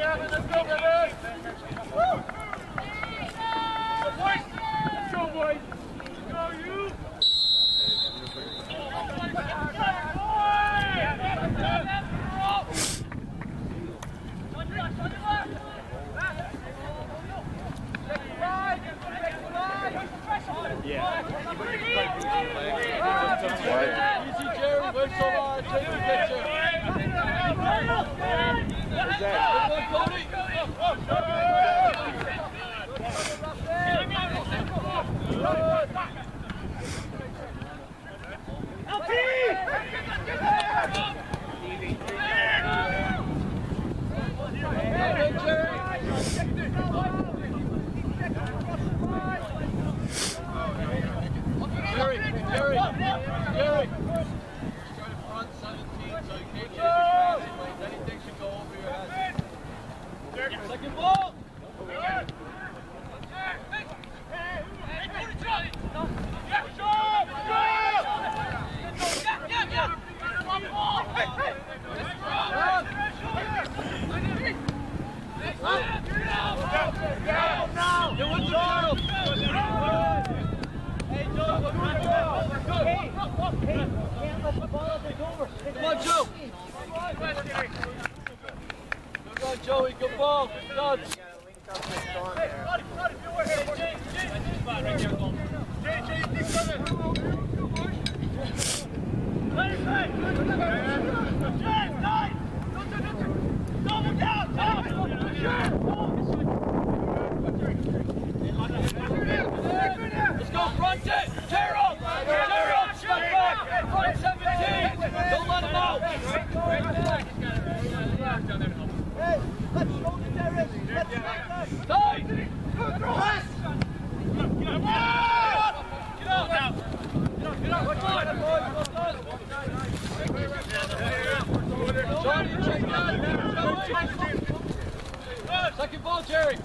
Second ball, Jerry.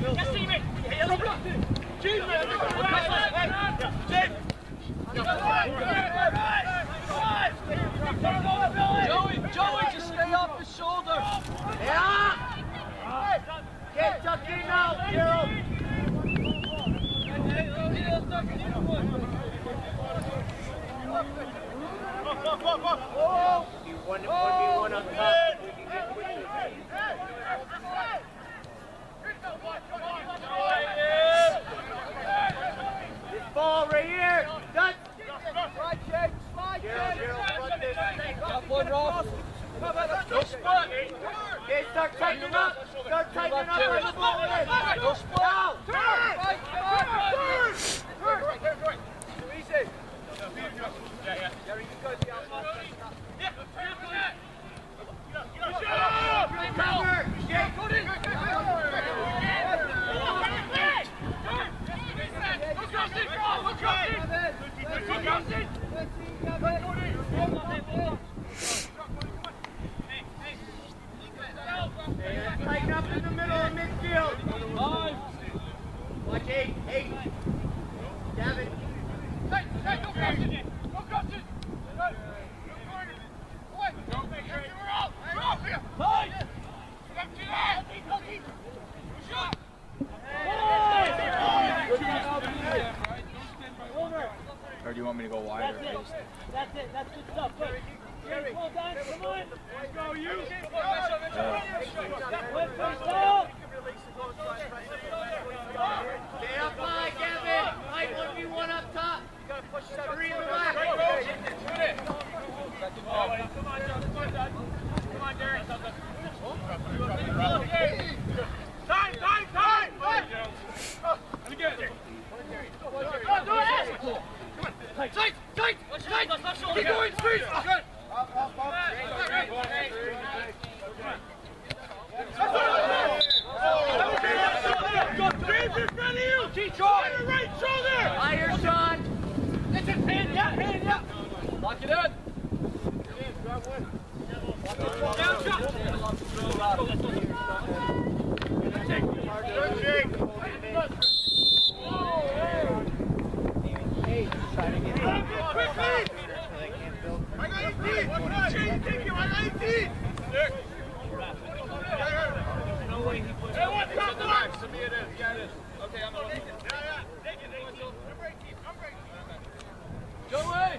Joey, just stay off his shoulder. Yeah. Get tucked in now, Gerald. One up top. We can get with this. This ball right here. Done. Slide check. Gerald, front this. Got one, Ross. Go spot. Okay, start tightening up. Start tightening up on the ball. Go spot. Turn. Too easy. Jerry, you go. Tighten up in the middle of midfield. 5. Watch 8. Gavin. Go cross it. Or do you want me to go wider? That's it. That's good stuff. Good. Jerry, pull down. Come on. Let's go, you. Stay up high, Gavin. High 1v1 up top. You gotta push that 3 in the left. Come on, John. Come on, Derek. Time! And again. Tight! Keep going, freeze! Okay, I'm going. Joey!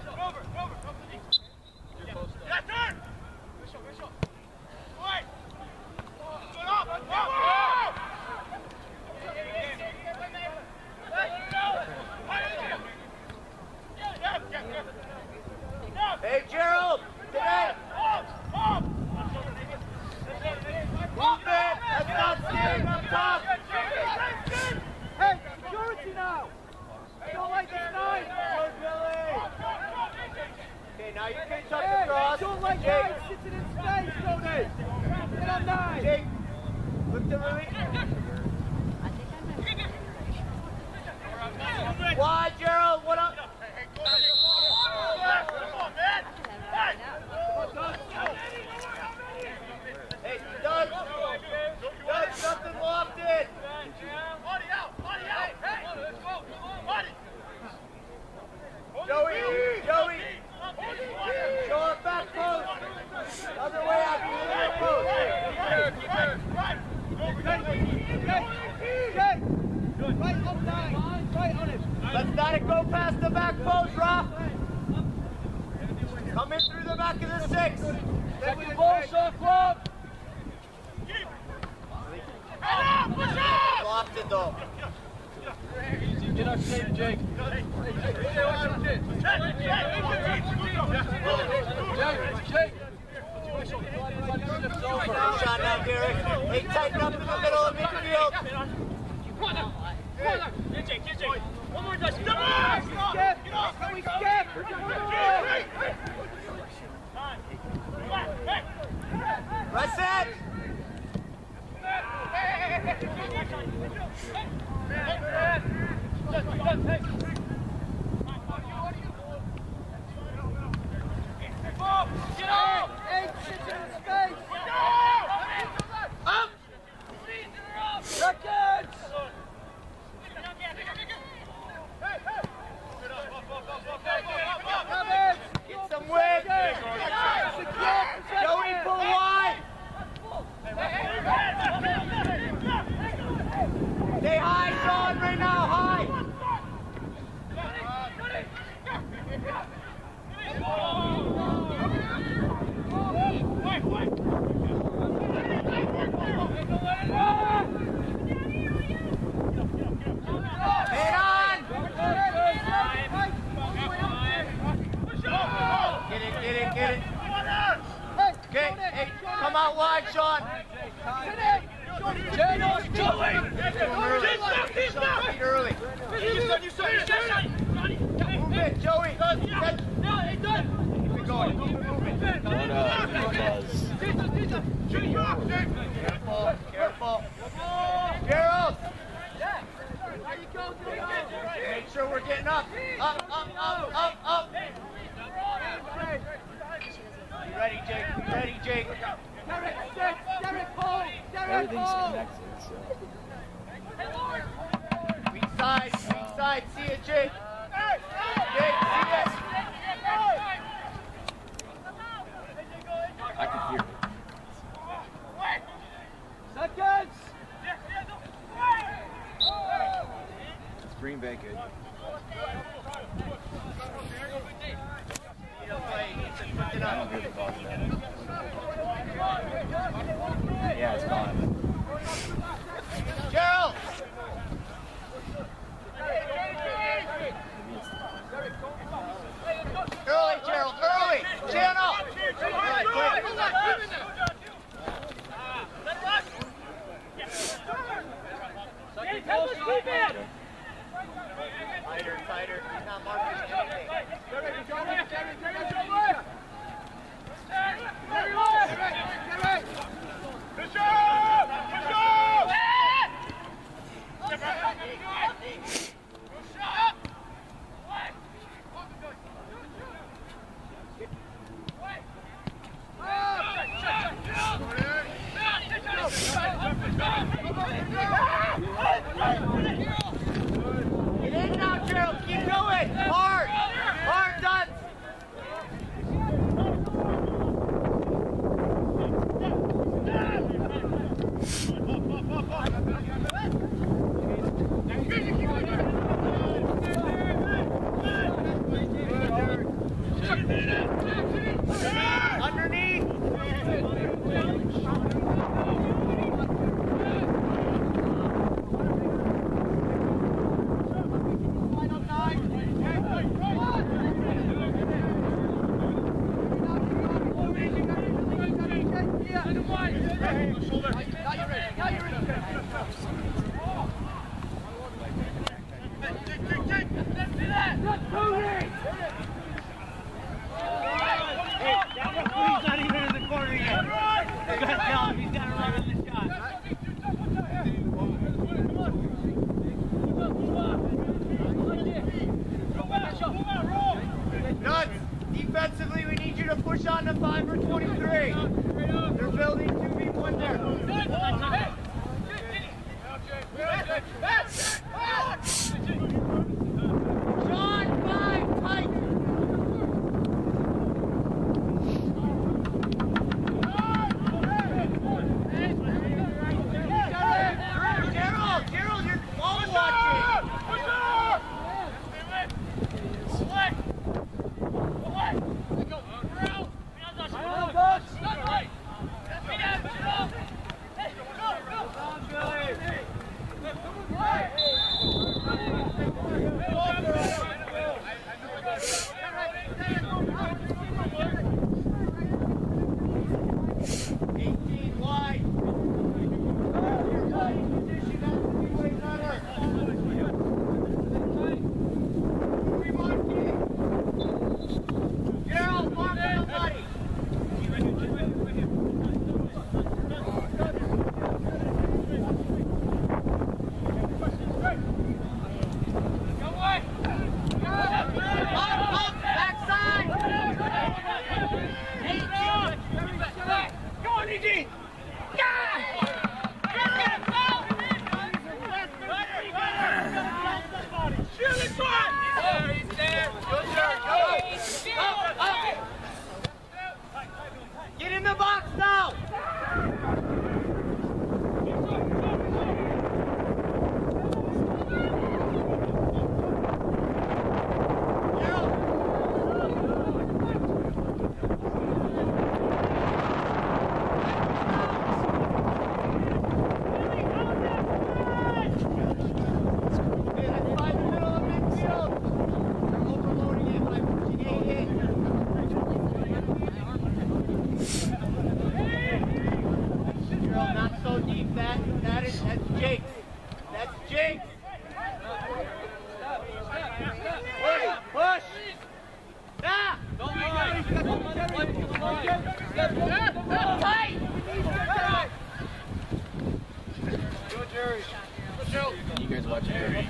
Hey, Gerald! Today! Move it! Let's not stay up top! Hey, security now! Don't like this nine! Good, Billy! Okay, now you can tuck Hey, across. don't like nine sitting in space, Tony! Get on nine! Jake, look to Louis. Wide, Gerald, what up? Hey, Doug! Doug, something lofted! Joey! Joey! Show up back post! Other way out, clear post! Right on nine! Right on him! Let's not go past the back post, Rob! Come in through the back of the six! Second ball, shot clock! Lofted though. Get up, Jake. Jake, Jake! Shot now, Derek. Hey, tighten up in the middle of midfield. One more touch! Skip! Can we skip? Press it! Get off! Eight sits in space! Up! Seconds! Get some width! Joey, pull wide! Stay high, Sean, right now, high! Head on! Get it, get it, get it. Okay, hey, come out wide, Sean. Joey! Feet early. Move it, Joey. Keep it going. Move it. Careful, careful. Gerald! Make sure we're getting up. Up, up, up, up, up. You ready, Jake? You ready, Jake? Derek, stick! Derek, pull! Derek, Everything's pull! connected, so. Weak side, see it, Jake. Jake, see it. I can hear it. Seconds! It's Green Bay good. You don't play, it's a quick I don't enough. hear the ball yet. Yeah, it's gone. Gerald! Early, Gerald, early! Channel! Early, quick. Tighter, tighter. He's not marking anything. Get in now, Gerald. Keep going. Hard. Hard, done. That's Jake. That's Jake. Push. Nah. Don't lie. Step Tight. Go, Jerry. You guys watch it.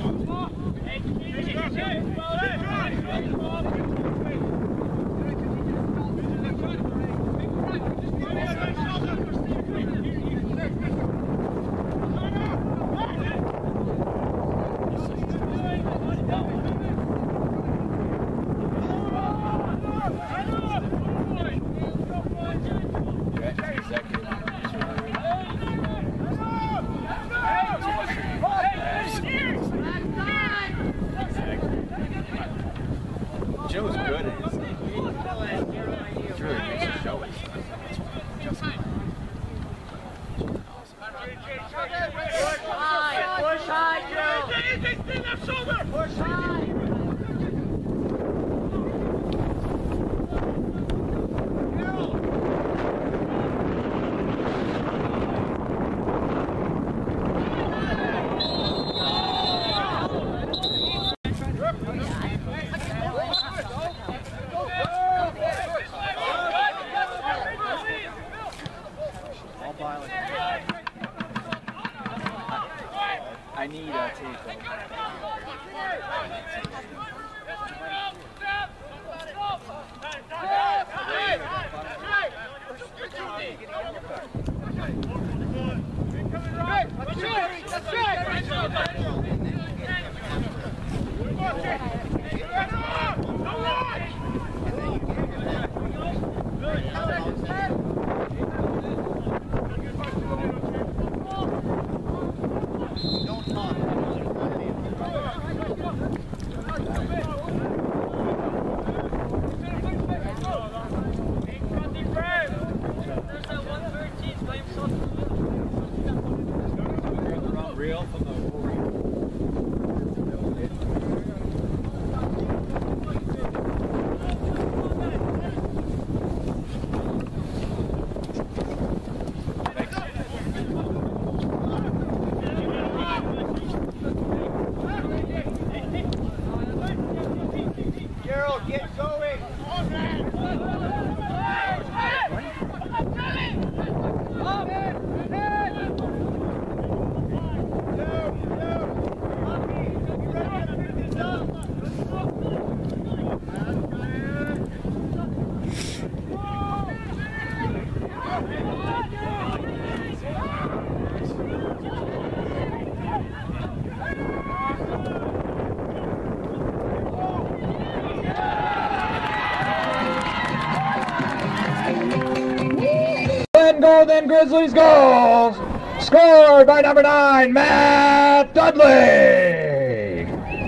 Joe's good at his game. It's really good to show it. Push high, Joe. Push high. I need a tape. Real from the Gerald, get going. Golden Grizzlies goals, scored by number 9, Matt Dudley.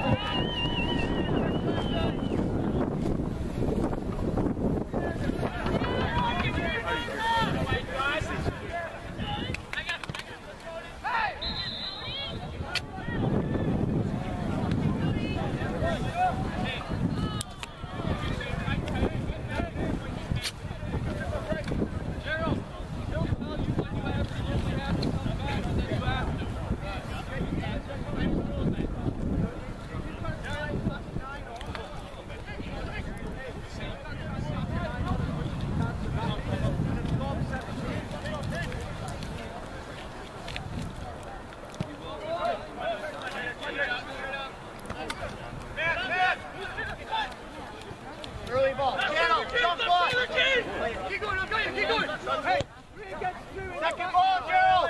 Early ball. Gerald, jump ball. Keep going, keep going. Hey, second ball, Gerald.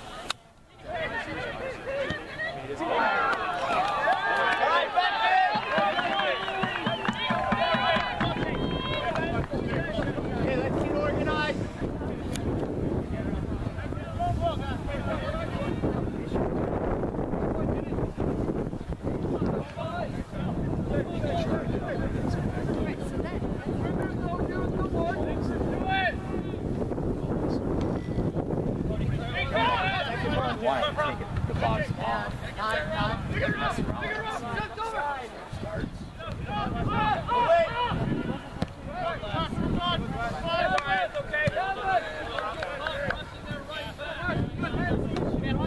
All right, back in. Okay, let's get organized. Why take the box off? Mess around.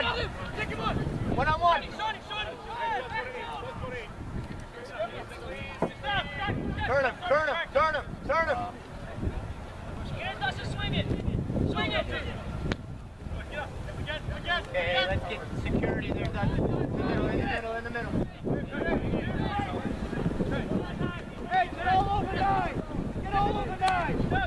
one. One on one. Turn him, turn him, turn him, turn him. Swing it. Swing it. Okay, let's get security there, Dutch. In the middle. Hey, get all over 9! Get all over 9!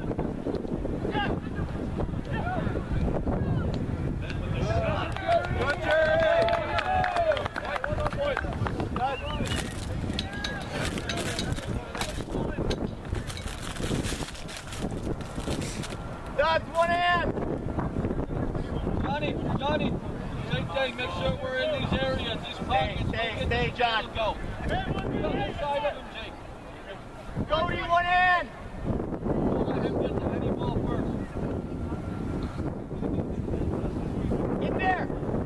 Dutch, one hand! Johnny, take, make sure we're in these areas, these pockets. Stay, John. Go. Go inside of him, Jake. Cody, one hand! Don't let him get to any ball first. Get there!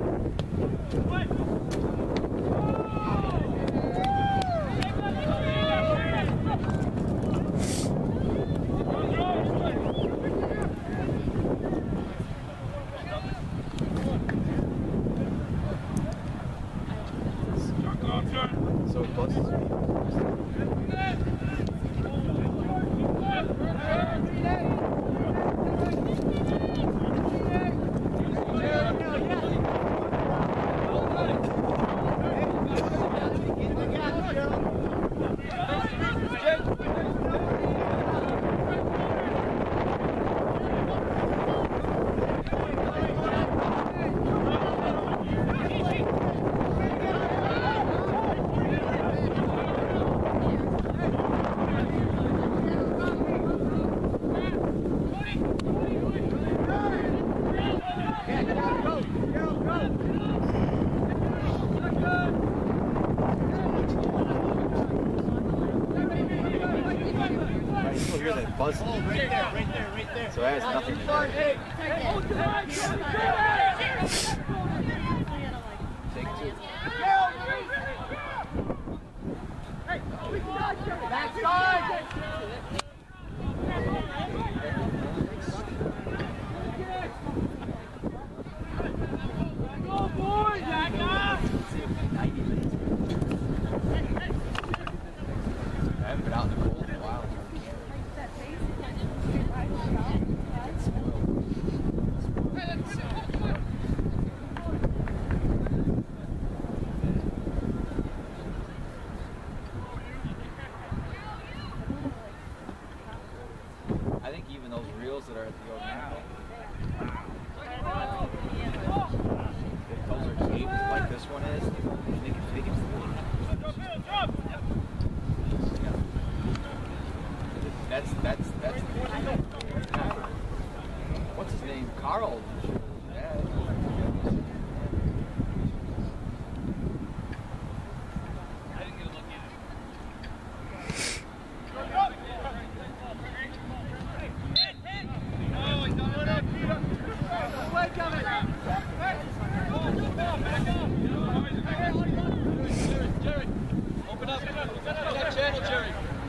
So close. I still hear that buzzing. Right there. So that has nothing to do with it. Take two. Backside! Go, boys! I haven't been out in the cold in a while. I think even those reels that are at the old now, if those are taped like this one is, they can That's what's his name? Carl. Yeah. I didn't get a look at it. Jerry, open up. That channel, Jerry.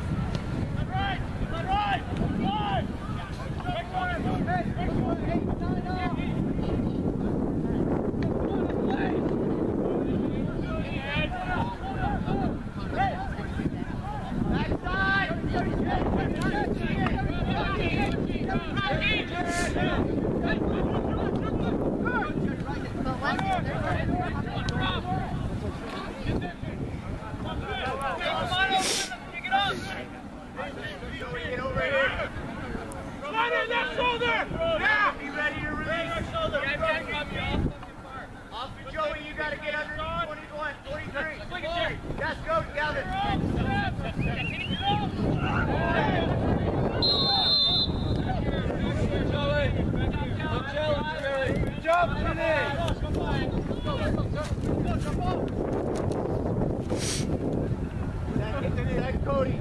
Cody.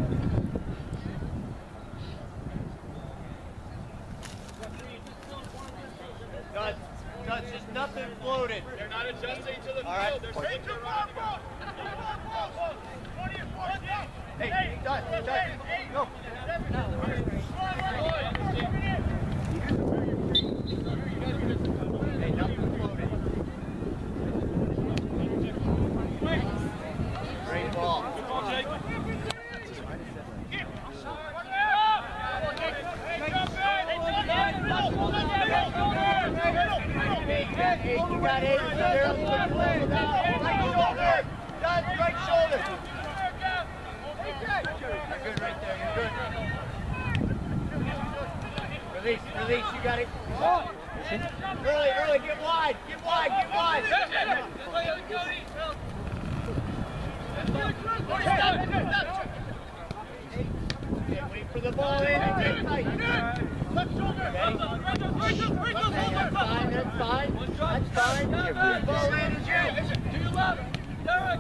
Dutch, there's nothing floated. They're not adjusting to the field. All right. They're saying Hey, Dutch, go. Hey, nothing floated. Eight, you got eight. Right shoulder. Done, right shoulder. You're good right there, you're good. Release, you got it. Early, get wide. Wait for the ball in and get tight. Left shoulder. That's fine. Ball in is you. To your left. Derek.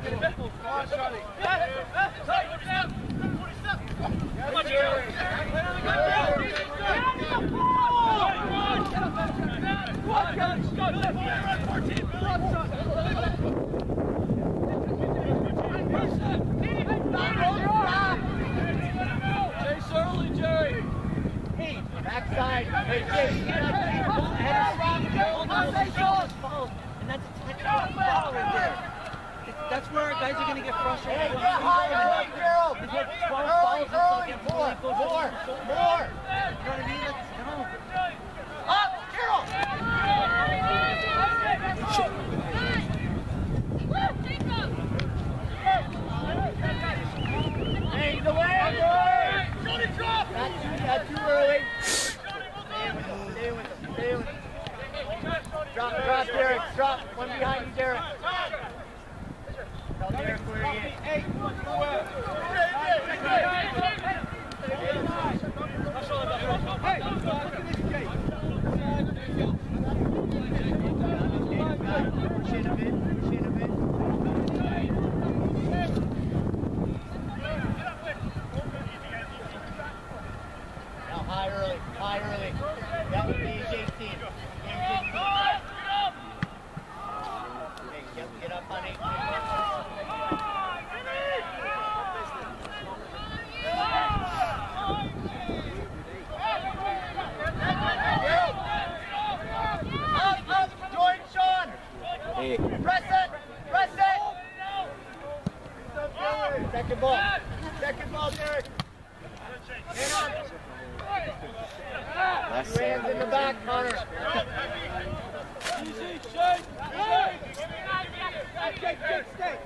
Chase early, Jerry. Backside. Hey, Jake. And that's a technical foul right there. That's where guys are going to get frustrated. Hey, get high, Gerald. He's got 12 Early, fouls. more. You know what I mean? Let's go. Up, Gerald. Hey, delay. Not too early. Stay with him. Drop, Derek. Drop. One behind you, Derek. Tell Derek where he is. Now high early. That would be his 18. Get up on 18. Up, join Sean. Hey. Press it. Second ball, Derek. Last Two hands in the back, Connor. Easy, Shake. Jake, stay.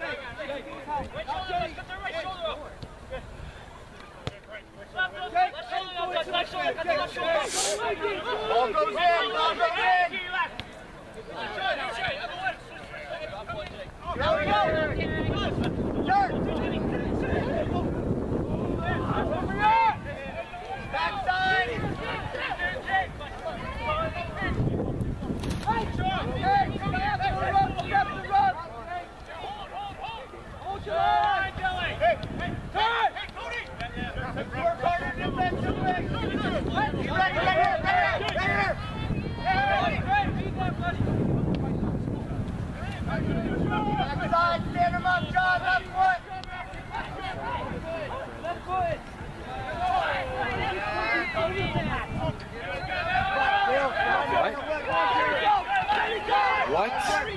Ball goes in. There we go. Dirt. Backside. Hey, come out there, run. Hold your line, Kelly. Hey, turn. Hey, Cody. Work harder defensively. He's right here. Backside, stand him up, John, left foot. What?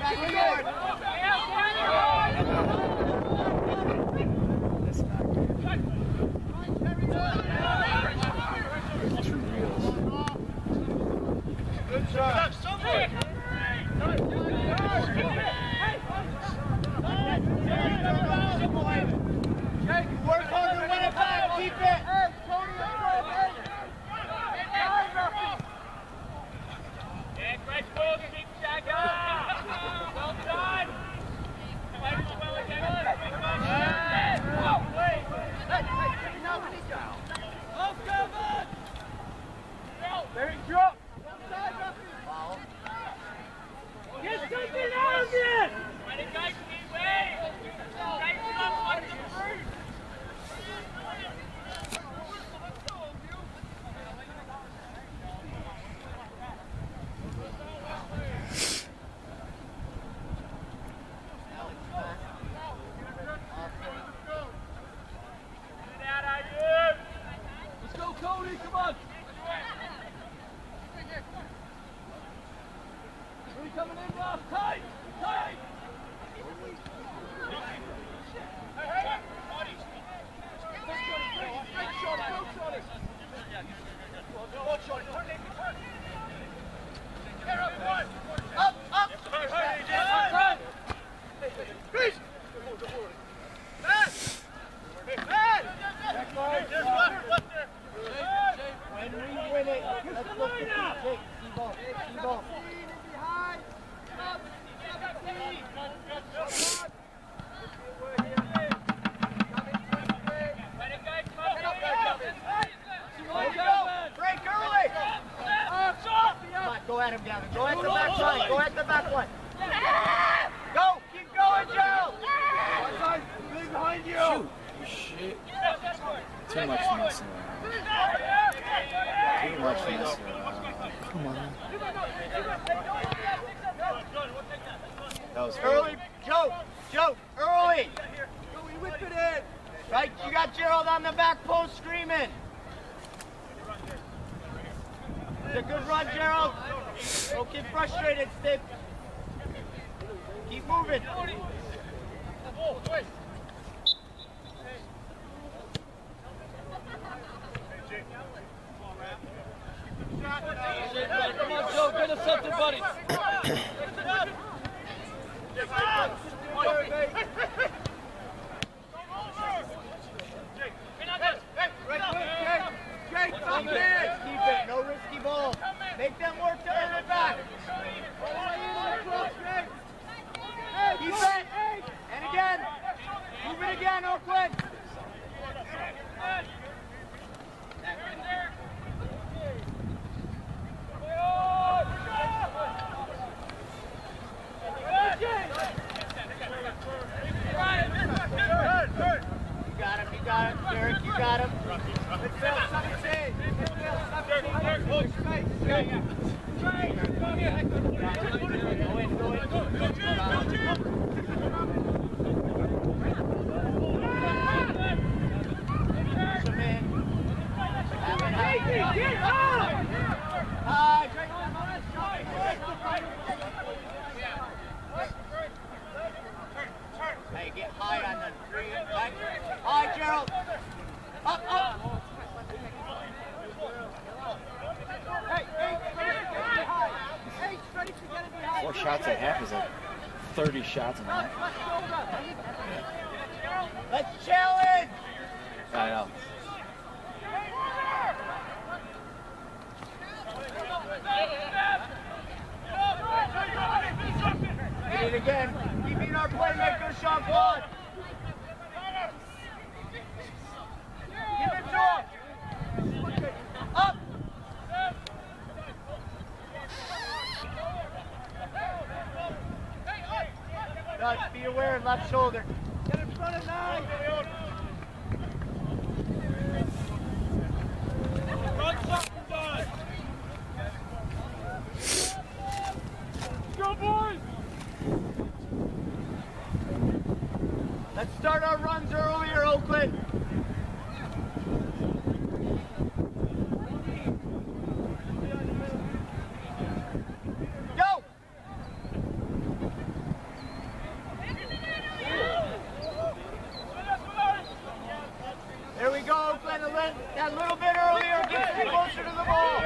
Good shot. Work harder, win it back, keep it. Very drop. Get something out of this! Let's go, Cody, come on! Really coming in now, tight! Turn, back line. Go at the back line. Go. Keep going, Joe. Behind you. Shoot. Shit. Too much messing around. Too much messing around. Come on. That was Early, Joe, early. We whip it in. Right, you got Gerald on the back post screaming. It's a good run, Gerald. Don't get frustrated, Stick. Keep moving. Come on, Joe, get us something, buddy. Keep it, no risky ball. Make them work to earn it back. Keep it. And again. Move it again, Oakland. You got him, Derek, you got him. Midfield, 17. Midfield, 17. Go Hey, get high on the three. High, Gerald. Up. Hey, ready to get it behind. 4 shots at half is like 30 shots in half. Let's challenge. I know. Hit it again. Keep being our playmaker, Sean Claude. Give it to him. Up. Guys, be aware, left shoulder. Get in front of 9. Go, boys! Let's start our runs earlier, Oakland. Go! There we go, Oakland. That little bit earlier gets you closer to the ball.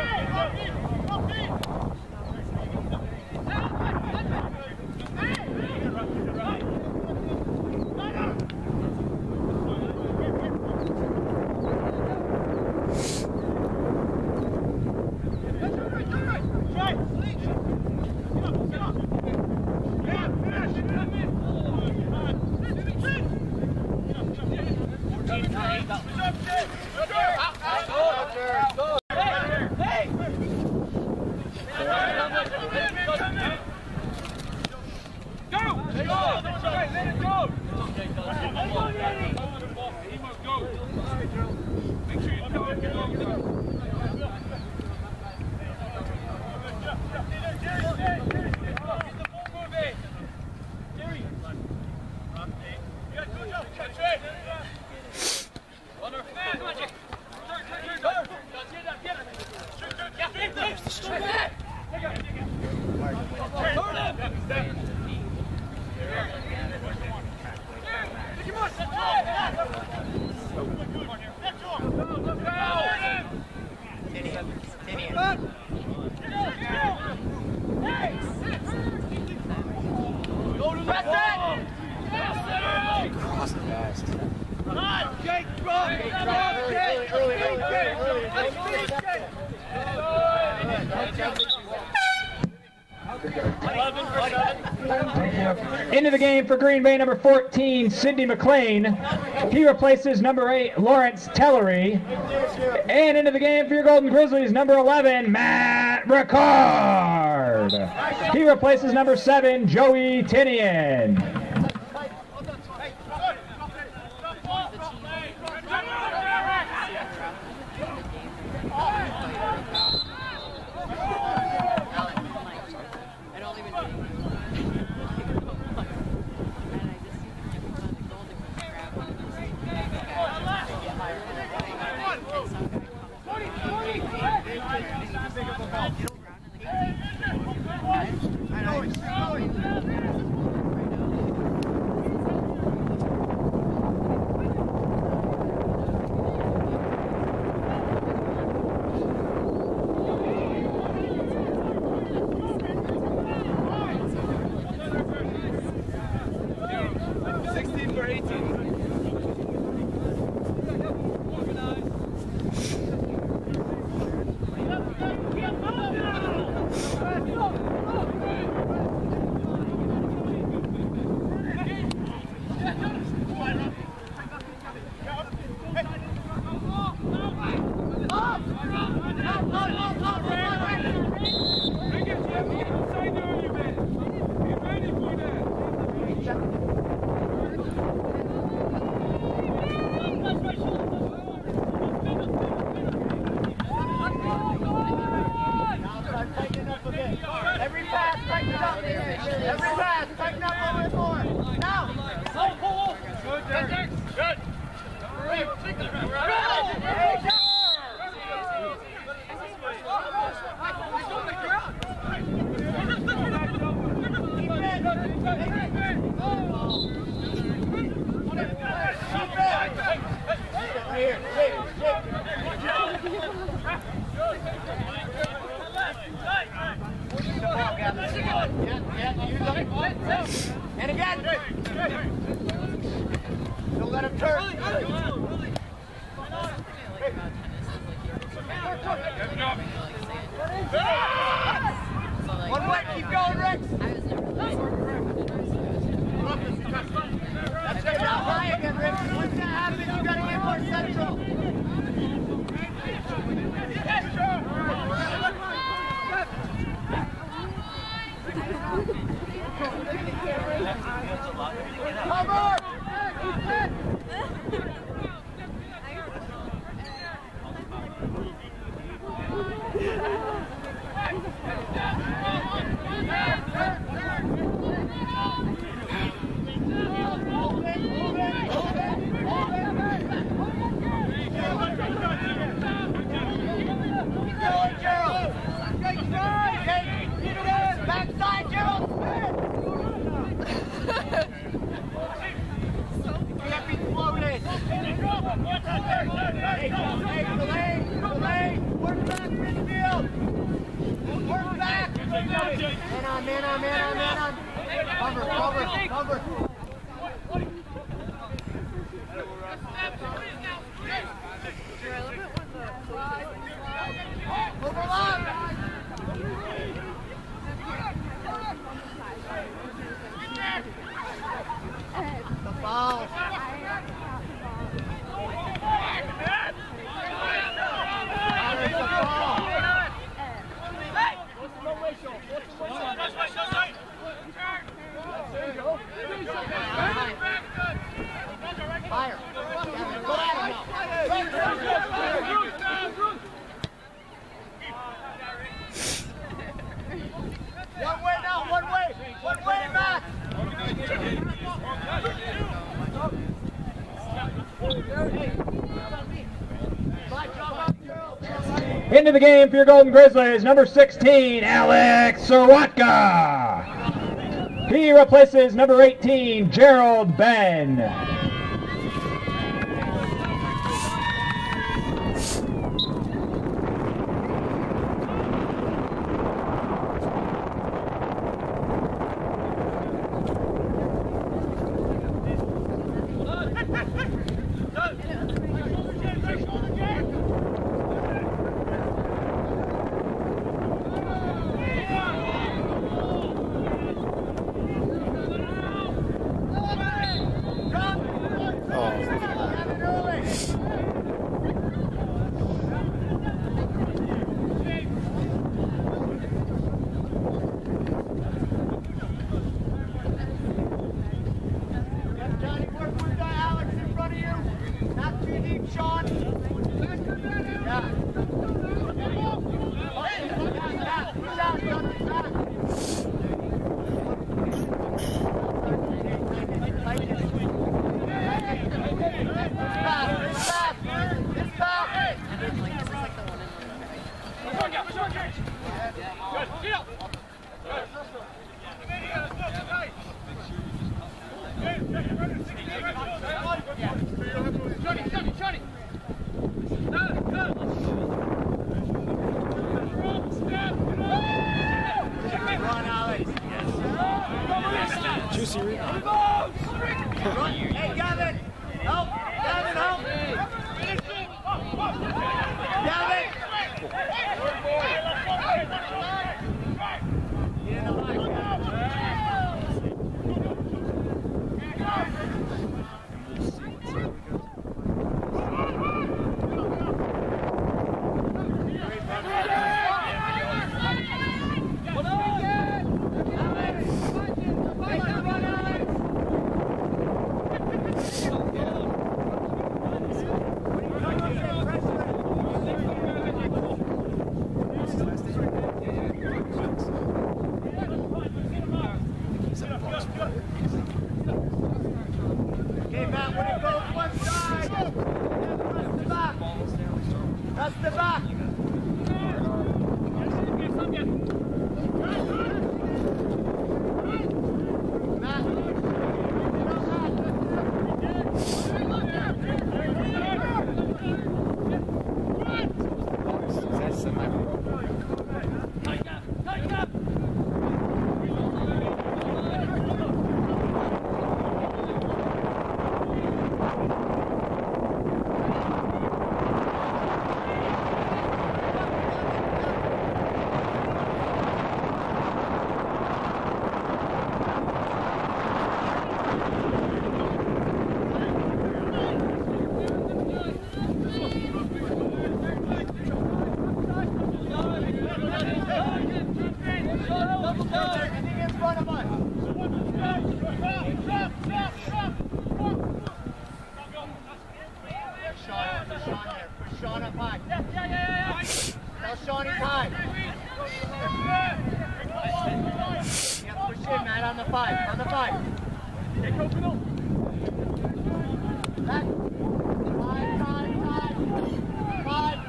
Into the game for Green Bay, number 14, Sidney McLean. He replaces number 8, Lawrence Tellery. And into the game for your Golden Grizzlies, number 11, Matt Ricard. injured. He replaces number 7, Joey Tinian. And again. Don't let him turn. One way, keep going, Rex. That's good. Now high again, Rex. Once that happens, you gotta get more central. Cover! Backside, Gerald! Can't be floated! Hey, delay! Work back, midfield! Work back! Man on! Cover! Overlap! The ball. Fire. One way now, one way back. Into the game for your Golden Grizzlies, number 16, Alex Sorotka. He replaces number 18, Gerald Ben. Drop! Juicy rebound. Hey, Gavin! Help! Gavin, help! Gavin! Okay, Matt, when it goes one side, press the back. Press the back. That's semi-pro. Anything in front of us. Push Sean there. Push Sean up high. Tell Sean he's high. Yeah, push in, Matt, on the 5. On the 5. Back. 5.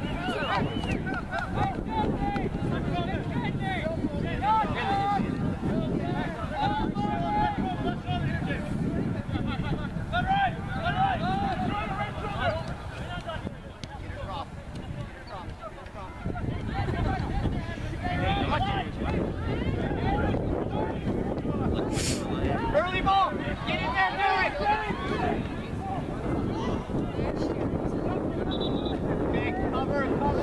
Early ball. Get in there, do it. Big cover.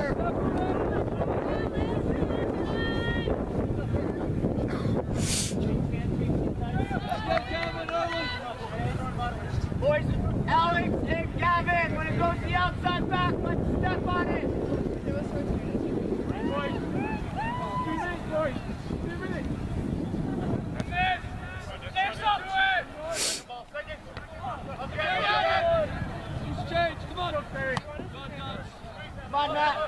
Boys, Alex and Gavin, when it goes the outside back, let's step on it. Come on, Matt.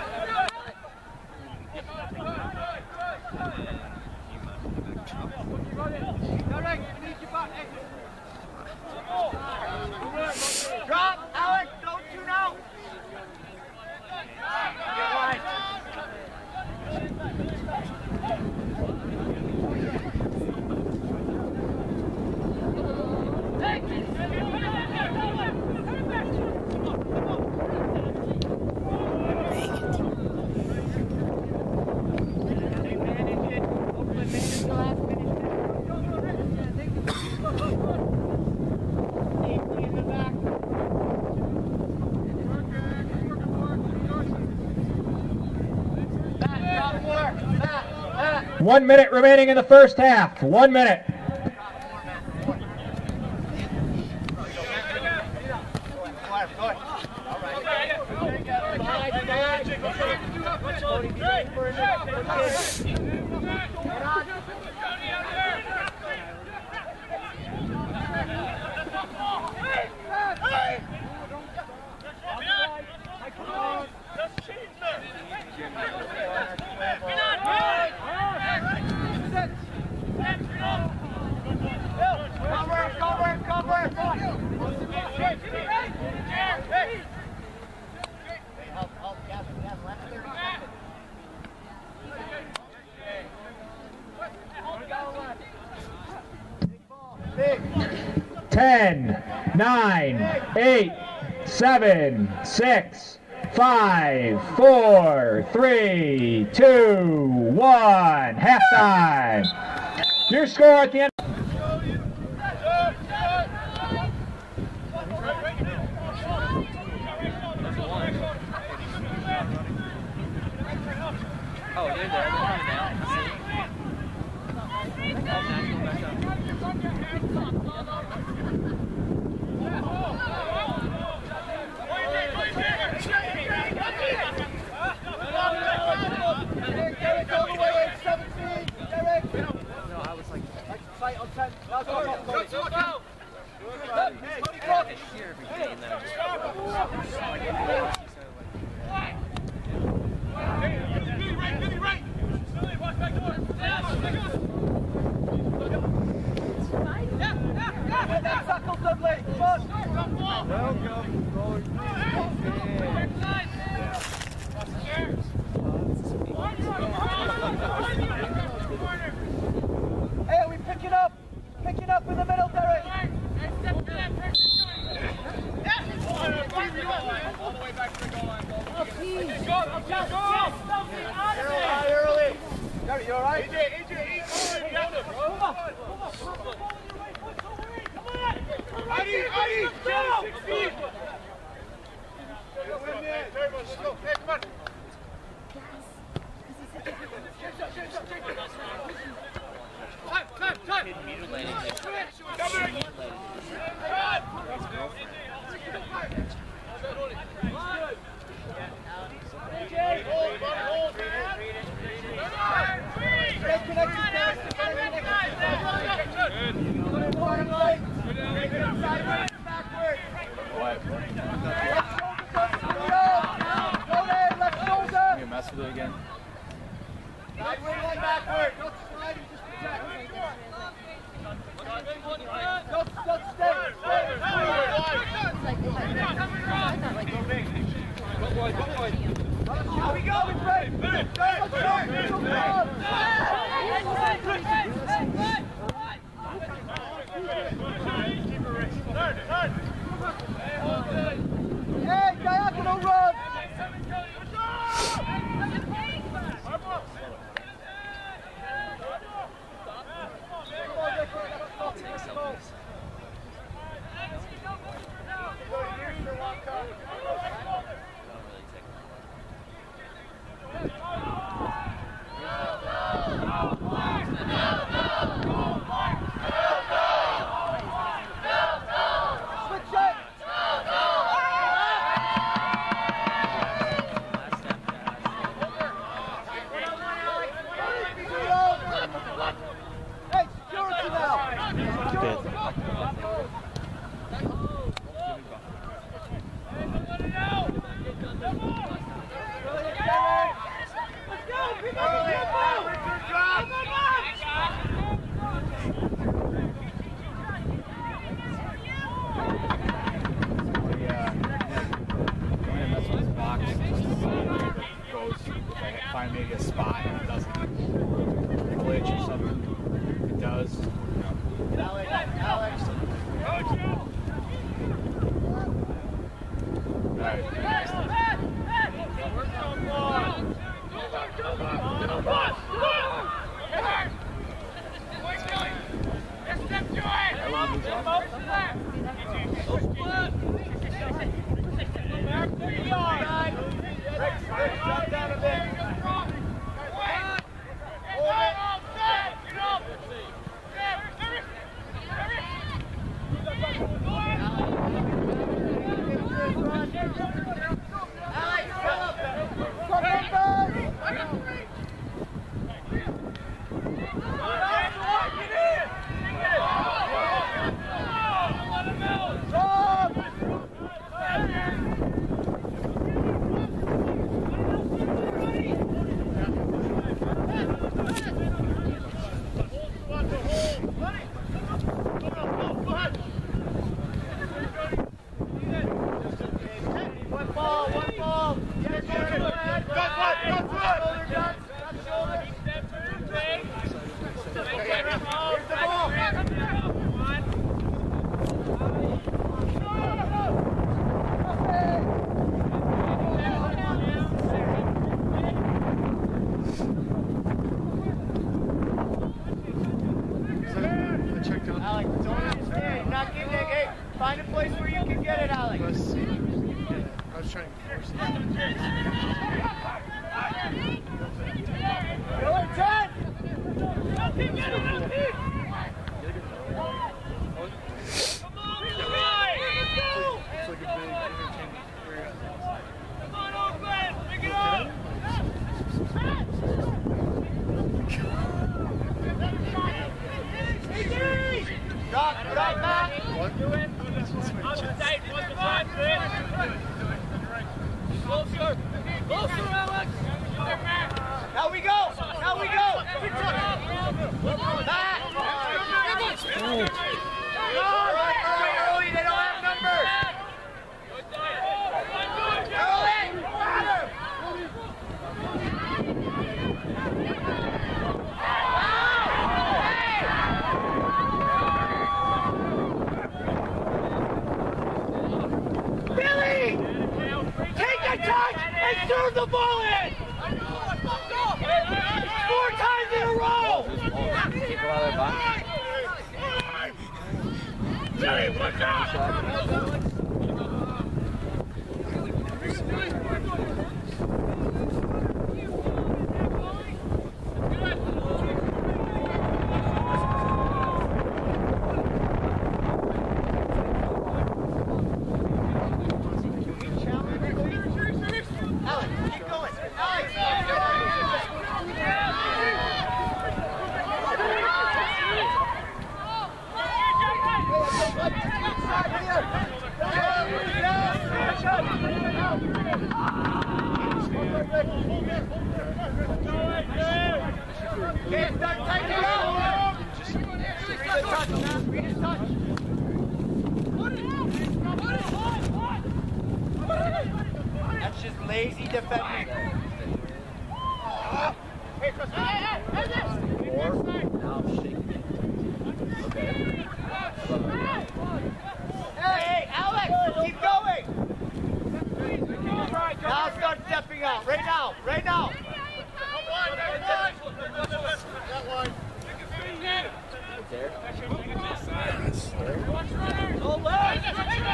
Drop, Alex, don't tune out. Safety in the back. 1 minute remaining in the first half. 1 minute. Big. 10, 9, 8, 7, 6, 5, 4, 3, 2, 1. Halftime. Your score at the end. Oh, they're there. They're coming down. Hey, are we picking up? Picking up in the middle, Derek. All the way back to the goal line. Early. Derek, you all right? AJ, You mess with it again? Side wing line backward. Don't slide, just protect. Don't stay. Here we go, it's ready. Hey, diagonal run. Hey, security now. Find maybe a spot and it doesn't glitch or something. It does. Alex. Alright. Alex, don't stay. Not giving it. Hey, find a place where you can get it, Alex. Let's see. I was trying to force it. Now we go! Now we go! Back! Early, they don't have numbers! Billy! Take a touch and serve the ball in! 4 times in a row! Billy, look out! That's just lazy defending. Hey, Alex, keep going. Now start stepping out. Right now. Right now. Go left.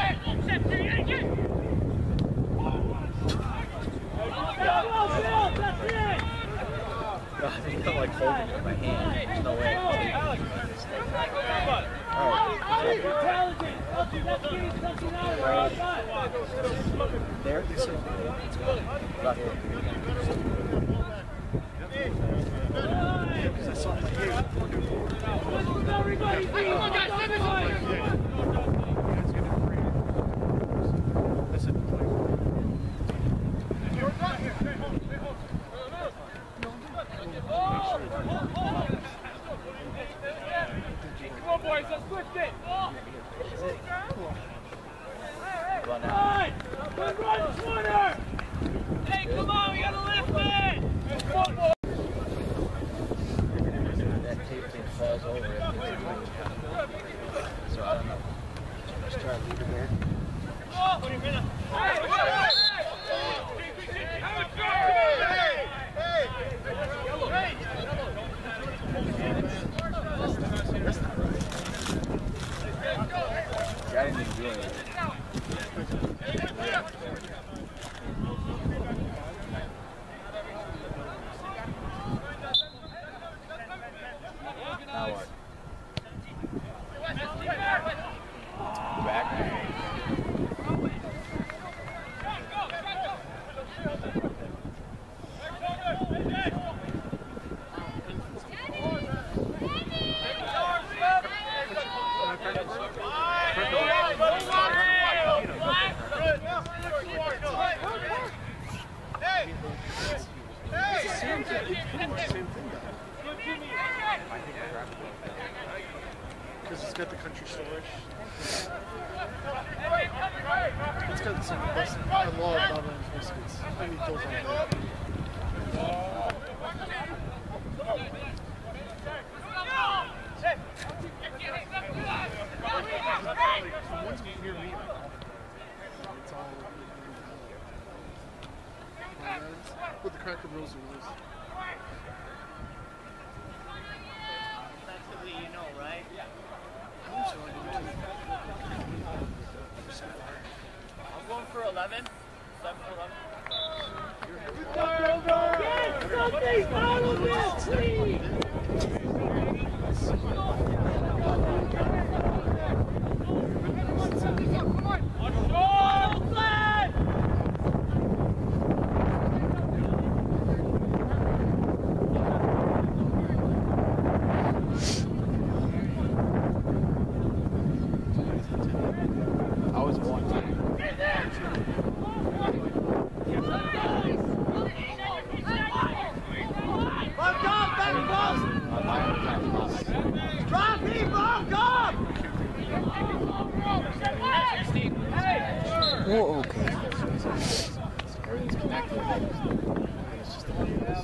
I think I'm like holding it in my hand. There's no way I there, they said it's good. About here. Because I saw my ears. Come on, boys, let's lift it. Good run, Swanner. Hey, come on, we gotta lift it. That tape thing falls over it. So I don't know. Just try to leave it there. I didn't enjoy it. Now what? Back. Because it's got the country storage. It's got the same bus. I love Bobbins biscuits. I need those on there. The ones near me, it's all with the Cracker Barrels are nice. Defensively, you know, right? I'm going for 11. 7 for 11. Get something out of this, please! Oh, okay. Everything's connected. It's just a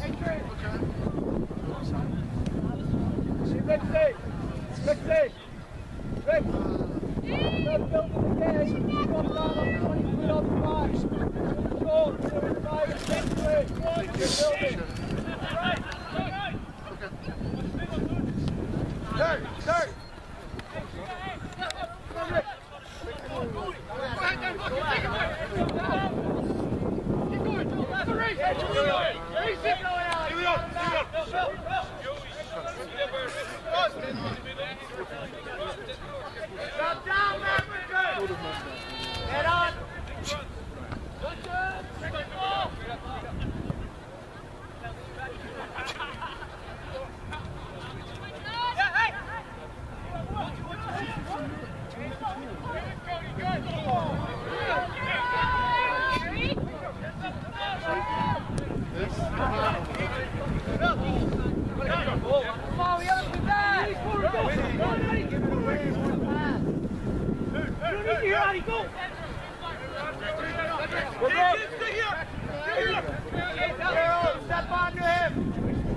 Step onto him!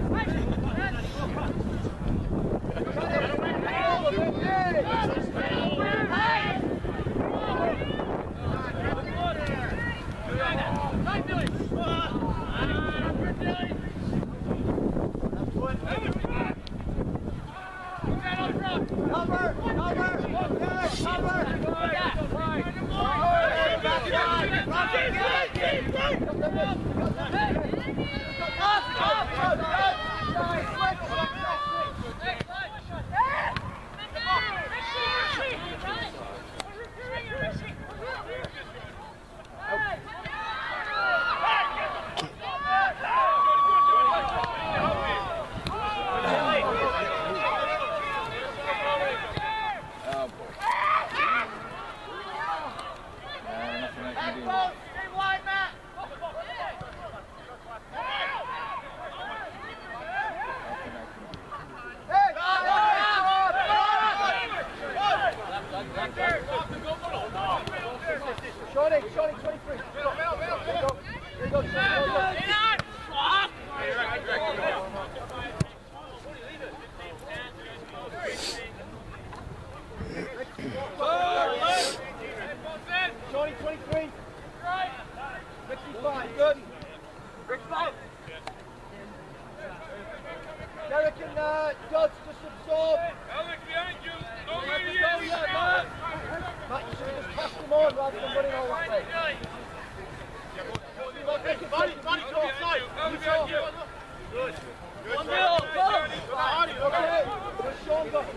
Derek and Dodds just absorb. Alex, behind you. Go Matt, where you he is. should have just passed them on rather than running all the way. Body to offside. Alex, behind you. Good. Good. Okay, where's Sean got?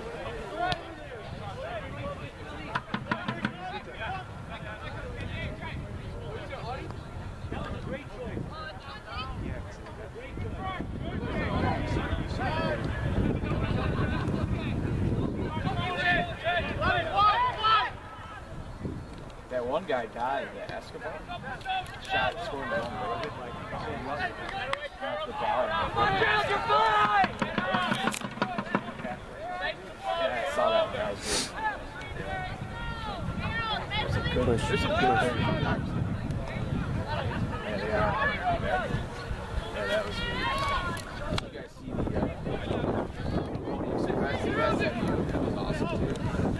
That one guy died, the Escobar. Shot, scored that one goal. Knocked the bar. Yeah, I saw that. That was good. It was a good push. It was a good push. Yeah, that was good. Did you guys see the you guys that view? That was awesome too.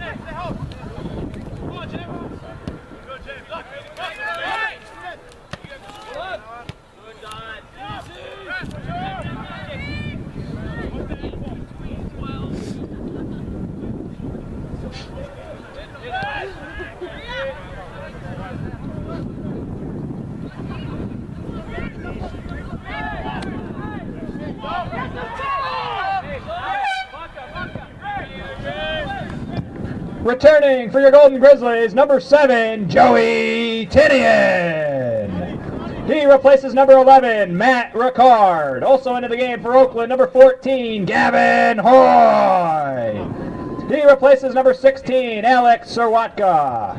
Returning for your Golden Grizzlies, number 7, Joey Tinian. He replaces number 11, Matt Ricard. Also into the game for Oakland, number 14, Gavin Hoy. He replaces number 16, Alex Serwatka.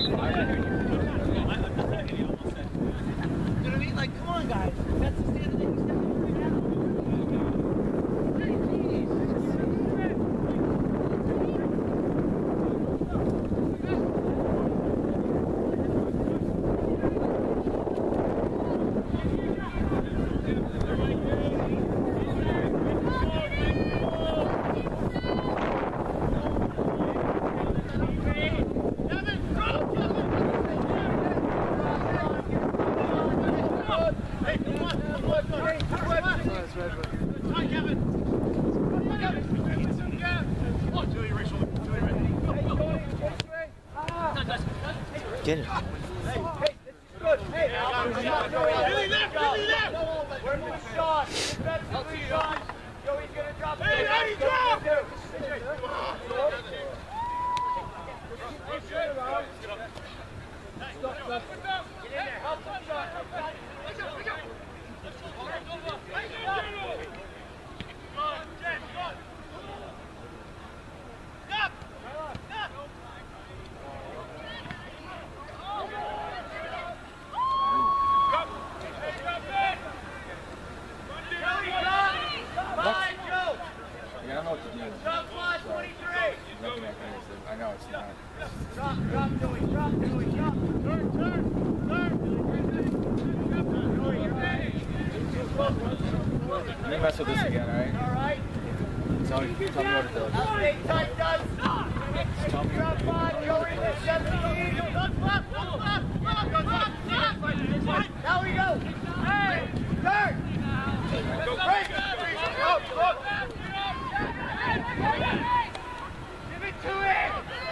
Come on, guys. That's the standard that you step right now. Get it. Good. Hey, really left. Where's the shot? Defensively, Sean. Joey's gonna drop it. Hey, there you go! I don't know what to do. Drop fly 23. Nothing I can do. I know it's not. Drop, Joey, drop. You mess with this again, alright? All right. Tell me what it does. Stay tight, guys. Tell me. Drop five, Joey, 17. Now we go. Hey, turn. Go, break. Go. Give it to him.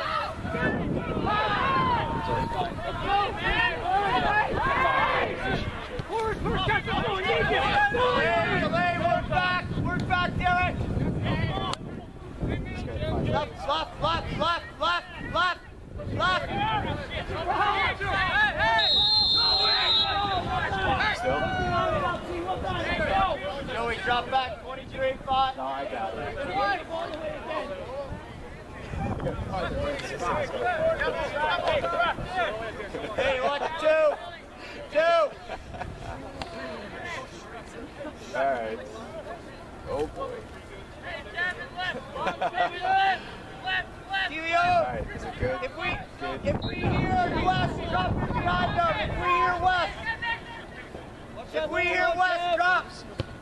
Work back, Derek. Left. Still? Joey, drop back, 23-5. No, I got it. Hey, watch it, two. Alright. Oh boy. Delio, Alright, is it good? if we hear West, drop it behind them. If we hear West, drops.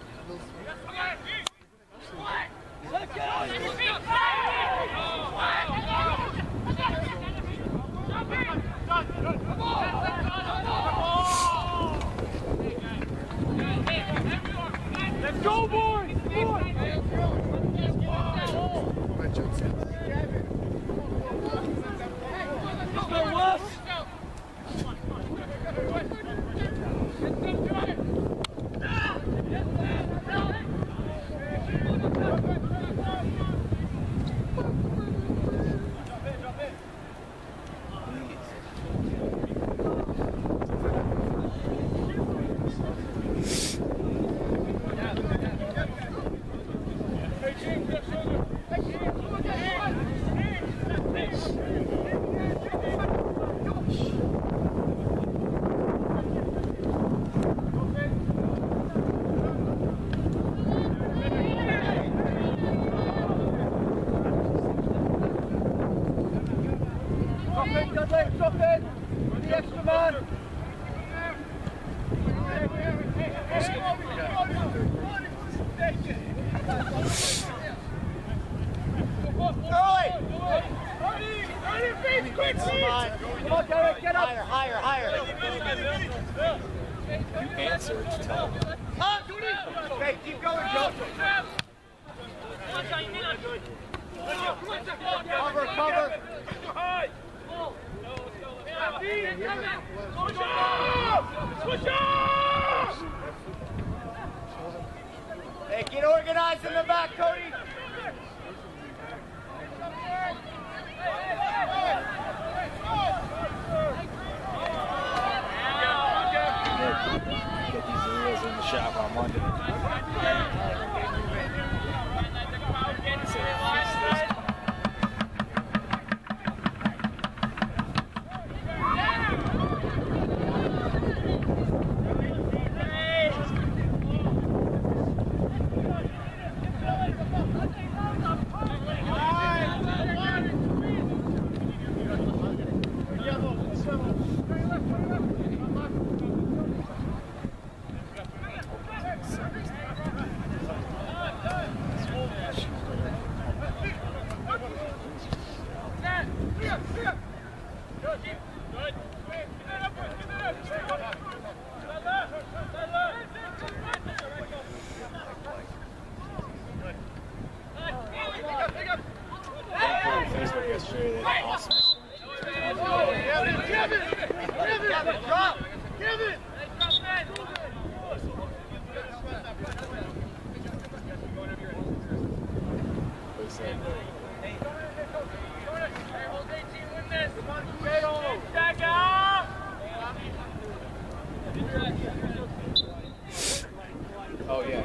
Let's go, boys! Let's go, West! Drop in! The extra man! Early! Come on, Derek, get up! Higher! You answer to tell me. Okay, keep going, Joe. Cover! Hey, get organized in the back, Cody. Get these wheels in the shop on Monday. Facebook yesterday, awesome. Oh yeah,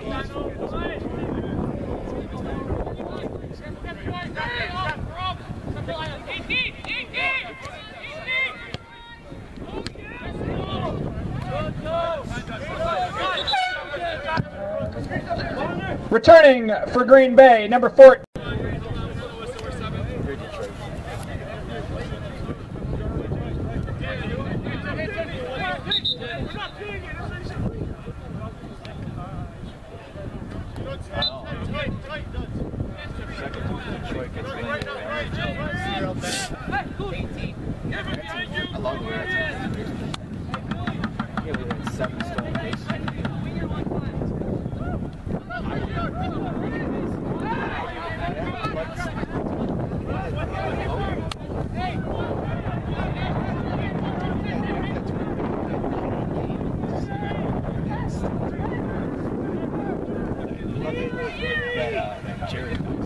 Returning for Green Bay, number 14. I love the way that's yeah, we were 7-stone base. Jerry Bucks.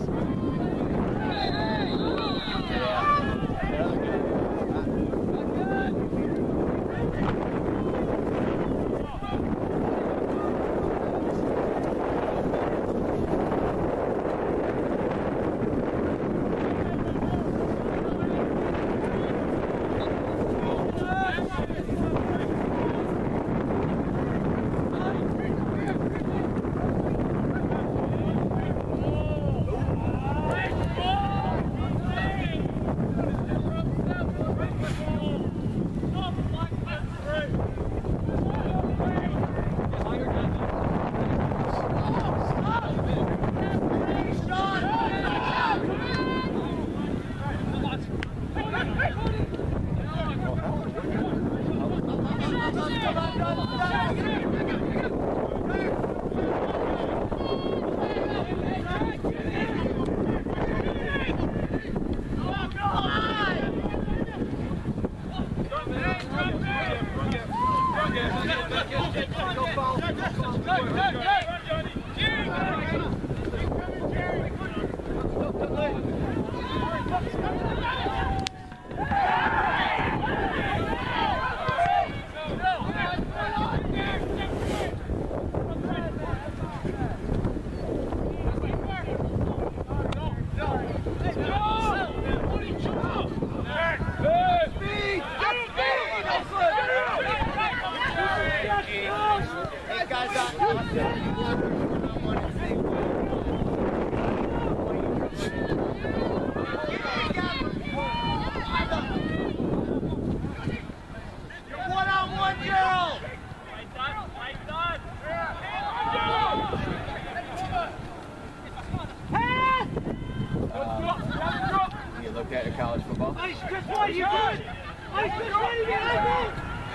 You looked at your college football? Nice, Chris, what are you doing? Nice, Chris, what are you doing? Yeah,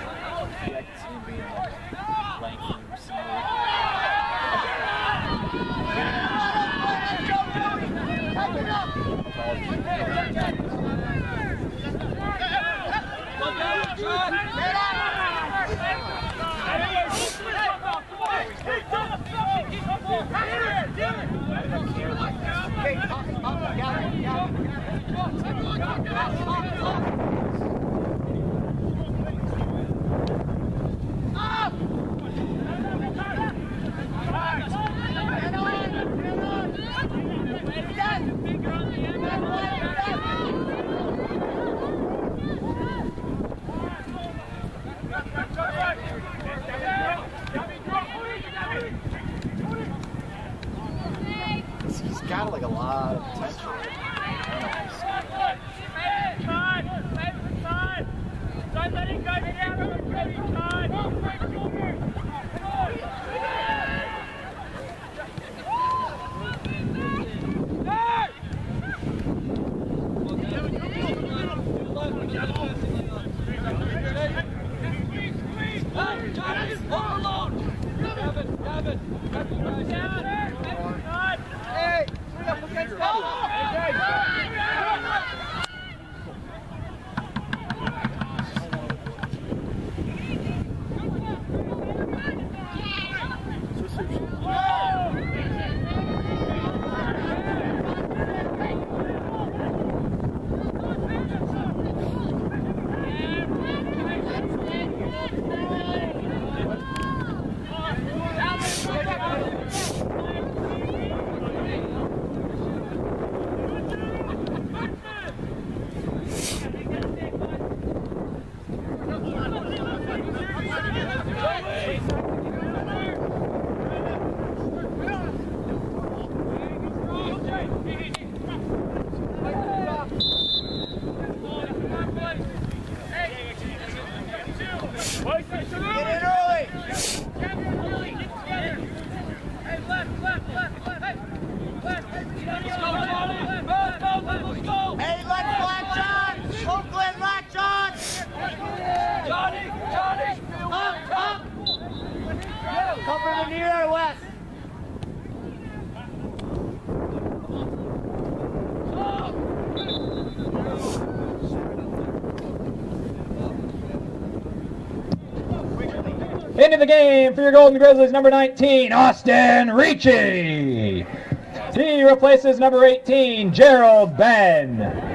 I can see him being like lanky receiver. He's got like a lot of potential. Into the game for your Golden Grizzlies, number 19, Austin Ricci. He replaces number 18, Gerald Ben.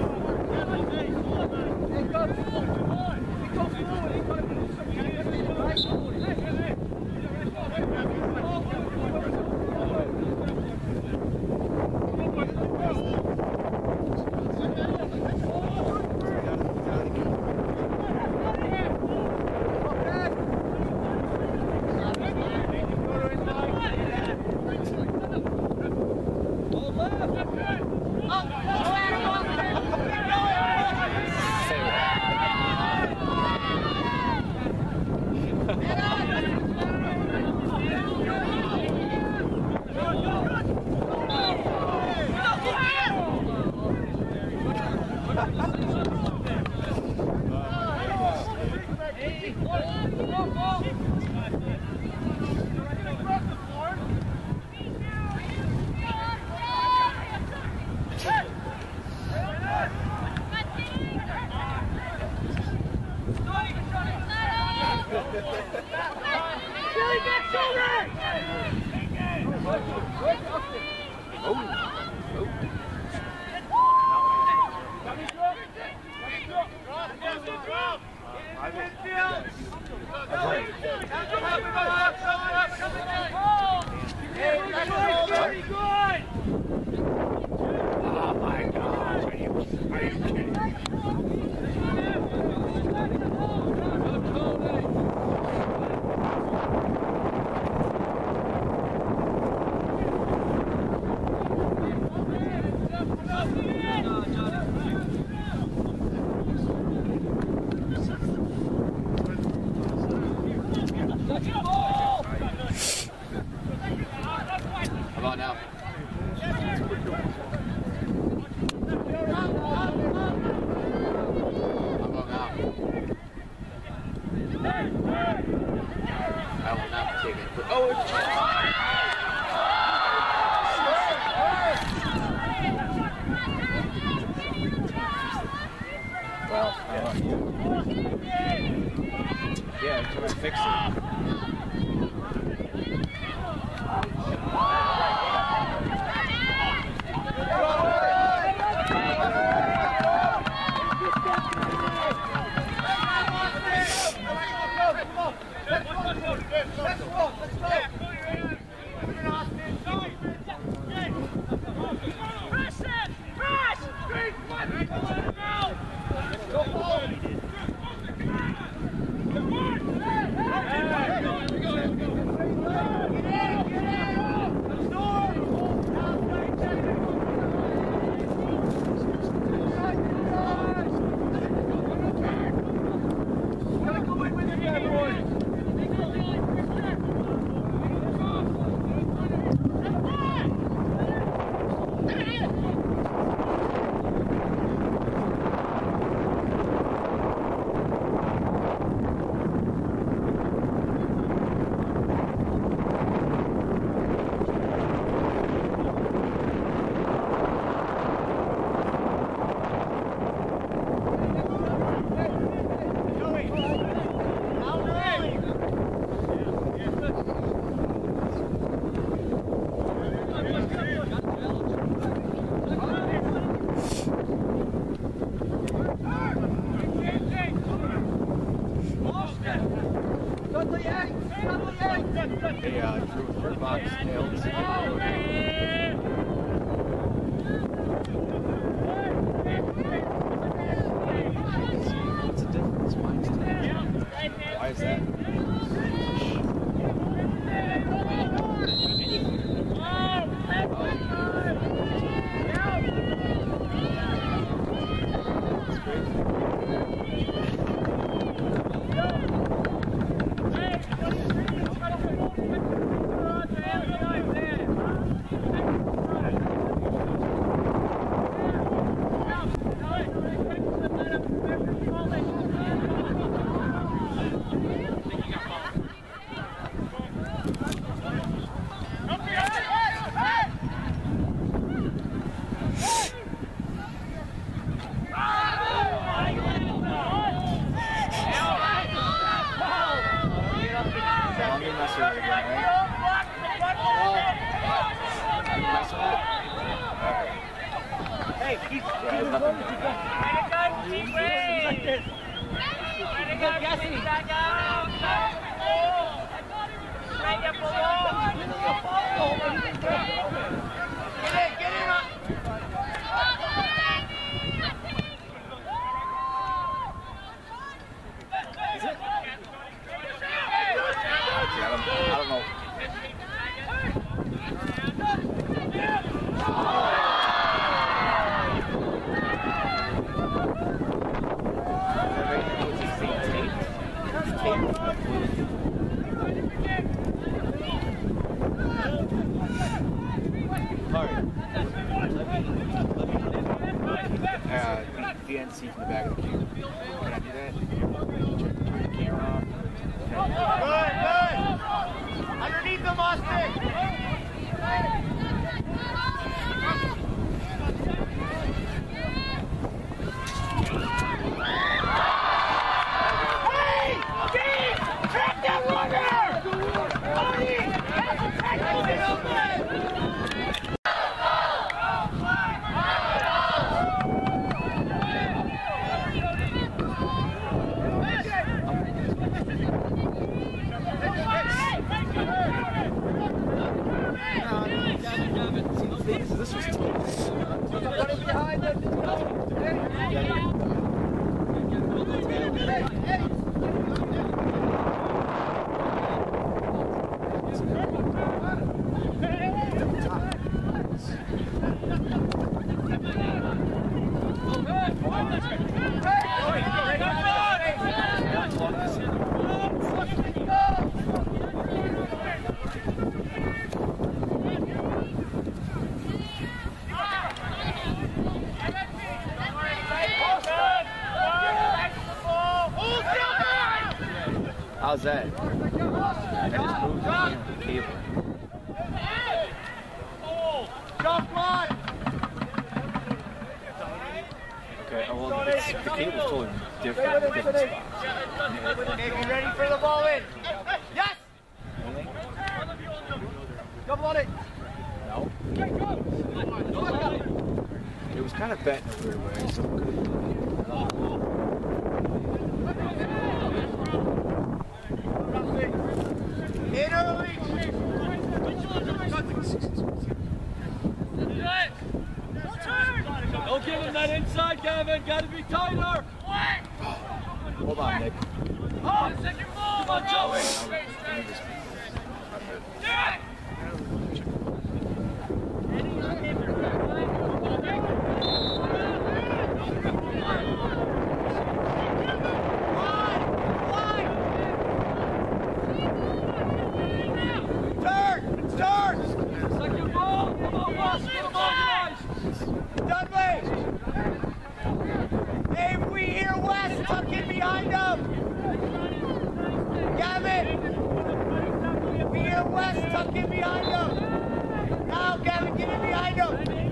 Yeah, until I fix it. Drew Fox nailed What's the difference? Why is that? Hey! I don't know. DNC from the back of the camera. Can I do that? Turn the camera off. Good. Underneath them, Austin. This was tough. Behind them. How's that? I just moved the cable. Jump on. Okay, well, the cable's totally different spots. Okay, be ready for the ball in. Yes! Double on it. No. It was kind of bent in a weird way, so In early. Don't give him that inside, Gavin. Got to be tighter. hold on, Nick. Oh, second ball. Come on, Joey. Second ball. Come on, Wes. Get him organized. Dudley! Hey, if we hear West, tuck in behind him! Gavin! If we hear West, tuck in behind him! Now, Gavin, get in behind him!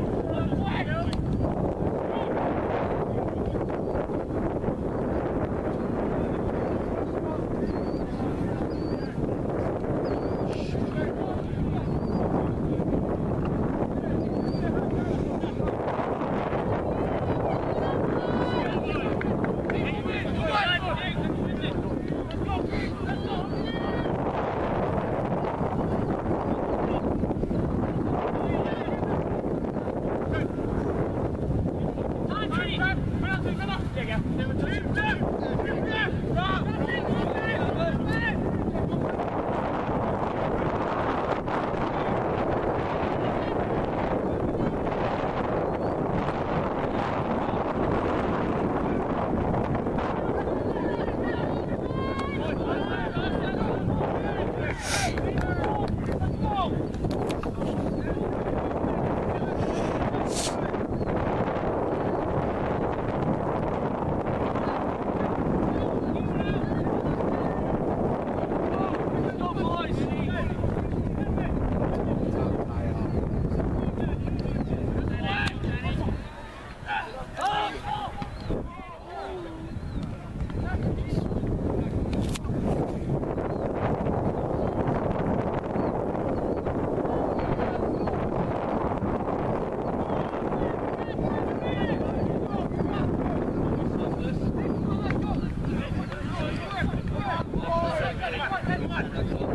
on.